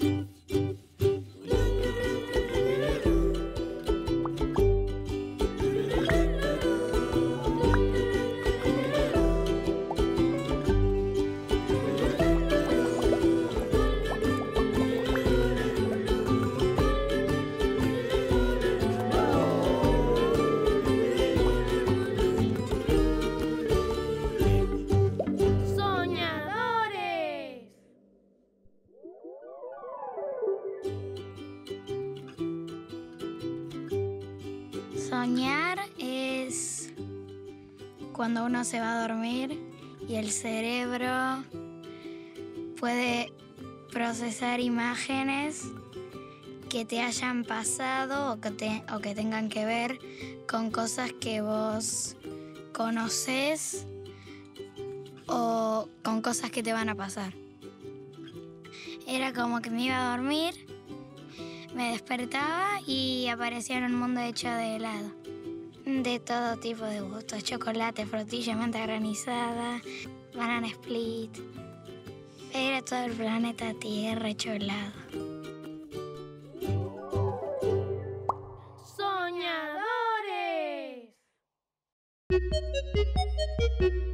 ¡Soñadores! Soñar es cuando uno se va a dormir y el cerebro puede procesar imágenes que te hayan pasado o que tengan que ver con cosas que vos conocés o con cosas que te van a pasar. Era como que me iba a dormir, me despertaba y aparecía en un mundo hecho de helado. De todo tipo de gustos: chocolate, frutilla, menta granizada, banana split. Era todo el planeta Tierra hecho helado. ¡Soñadores!